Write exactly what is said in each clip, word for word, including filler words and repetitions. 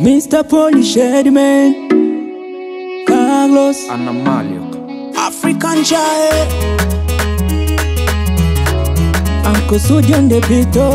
Mister Polish Headman, Carlos Anamalio, African child, Uncle Sujan de Pito,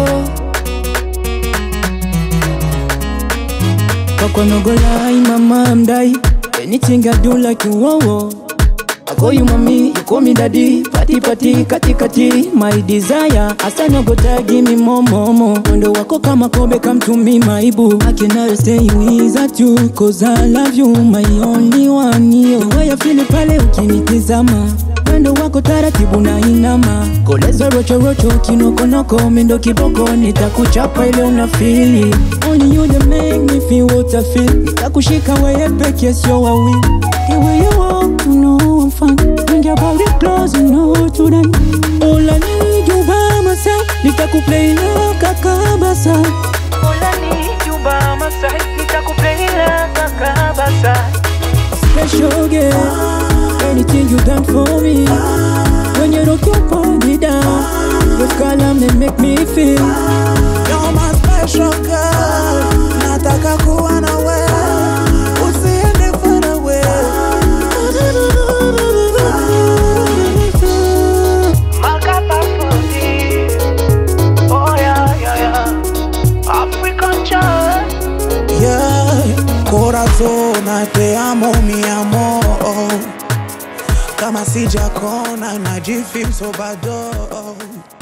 Papa no go lie, mama I'm die. Anything I do like you, wow, wow. I call you mommy, you call me daddy. Party party, kati kati, my desire. Asa no go tag, give me more, more, more. Wendo wako kama kobe, come to me, my boo. I cannot say you is at you, cause I love you, my only one, yo. The way I feel it pale ukinitizama. Wendo wako taratibu na inama. Koleza rocho rocho, kinoko noko, mendo kiboko. Nitakuchapa ile unafili. Only you that make me feel what I feel. Nitakushika weye peke, sio wa win. The way you walk, you know I'm fine. Bring your body close, you know to them. All I need you by my side. Nitakuplay like a kabasa. All I need you by my side. Nitakuplay like a kabasa. Special girl, anything you done for me. When you rock your body down, your column they make me feel. you're my special girl. Nataka kuwa na wewe, usiende far away. Makapa fundi, oh yeah yeah yeah. African child, Yeah, corazón, te amo mi amor. Kama sijakona najifeel so bad.